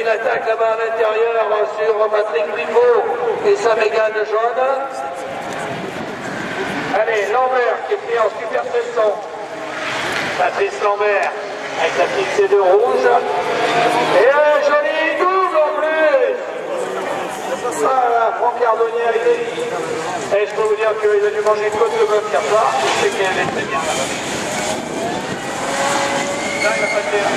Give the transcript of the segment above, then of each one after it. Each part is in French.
une attaque là-bas à l'intérieur sur Patrick Briffaut et sa Mégane jaune. Allez, Lambert qui est pris en super 700. Patrice Lambert avec sa petite C2 rouge. Et un joli double en plus. Voilà, Franck Cardonnier avec lui. Et je peux vous dire qu'il a dû manger une côte de bœuf hier soir. Je sais qu'elle est très bien. Là, il n'a pas de terre.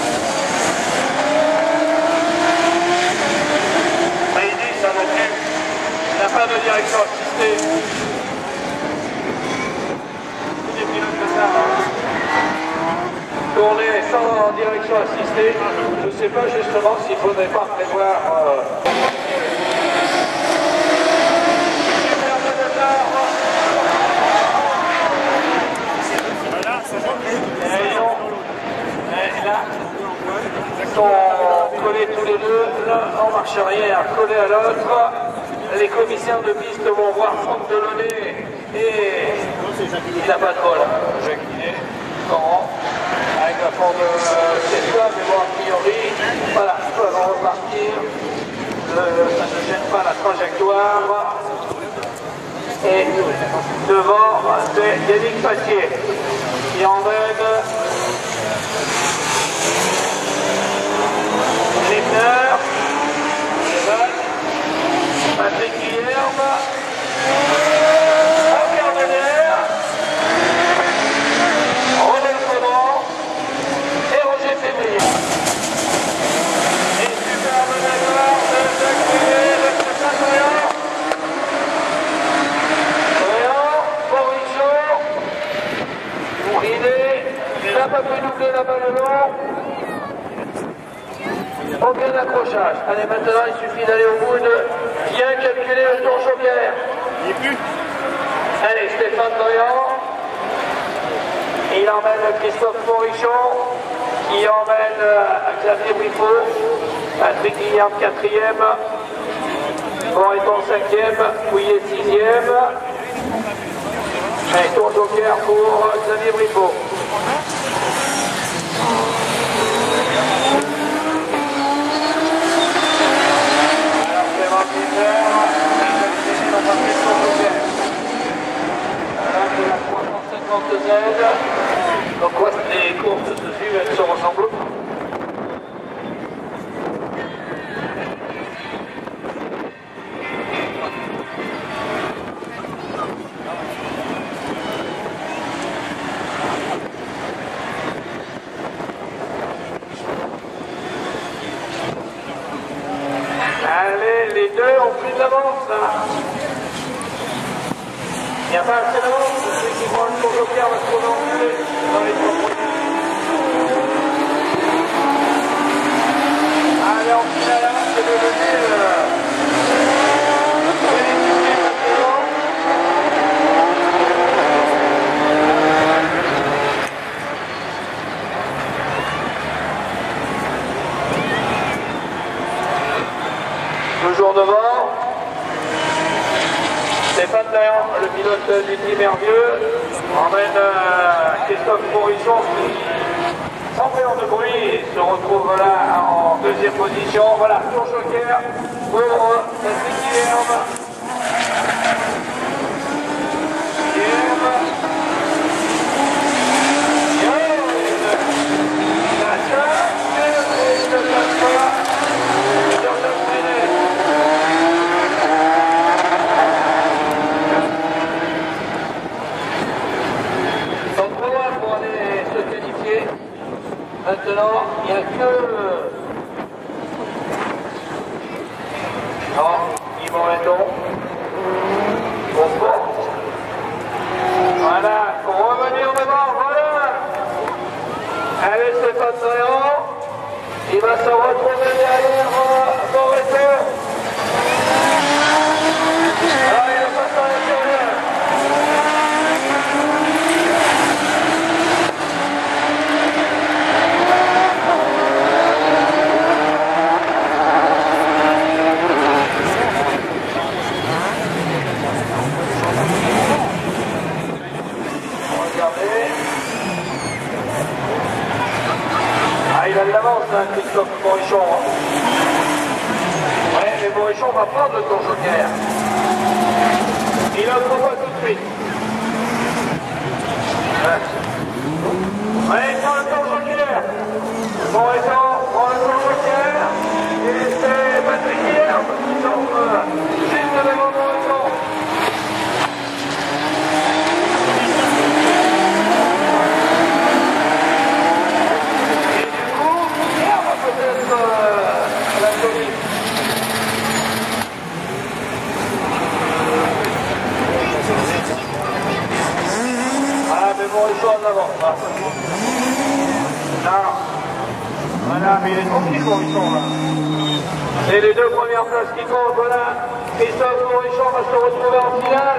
Mais il dit, ça va plus. Il n'a pas de direction assistée. Des pilotes de ça. Tourner sans direction assistée. Je ne sais pas justement s'il ne faudrait pas prévoir. Ils sont collés tous les deux, l'un en marche arrière, collé à l'autre. Les commissaires de piste vont voir Franck Delaunay et il n'a pas de vol. Jacques Guinet, Coran, avec la forme de Tesla, mais bon, a priori, voilà, ils peuvent repartir. Ça ne gêne pas la trajectoire. Et devant, c'est Yannick Passier qui emmène Lipner, Patrick Guilherme, Franck Cardonnier, Romain Caudron et Roger Février. Et superbe départ de Jacques Guillet, de Saint-Orient. Il n'a pas pu doubler la balle long. Aucun accrochage. Allez, maintenant, il suffit d'aller au bout de bien calculer le tour joker. Allez, Stéphane Doyan. Il emmène Christophe Morichon, qui emmène Xavier Briffaut. Patrick Guilherme, 4e. Moreton, 5e. Pouillet, 6e. Allez, tour joker pour Xavier Briffaut. Alors, Clément Pinder, il n'a pas pris son joker. Alors, de la 350 Z. Donc, quoi, les courses se suivent, elles se ressemblent. Allez, les deux ont pris de l'avance là. Il n'y a pas assez d'avance, ceux qui prend le tour joker va se prolonger dans les trois premiers. Allez, en finale, c'est devenu toujours devant. Stéphane Dayan, le pilote du team Hervieux, emmène Christophe Morichon qui, sans faire de bruit, se retrouve là en deuxième position. Voilà, tour joker pour Patrick Guilherme. Maintenant, il n'y a que... Non, Yves Moreton. Morichon. Hein. Ouais, mais Morichon va prendre le tour Joker. Il en prend pas tout de suite. Ouais, il prend le tour Joker. Morichon prend le tour Joker. Et c'est Patrick Guillaume qui tombe juste devant Morichon. Morichon en avant. Non. Voilà, mais il est tranquille Morichon là. C'est les deux premières places qui comptent, voilà. Christophe Morichon va se retrouver en finale.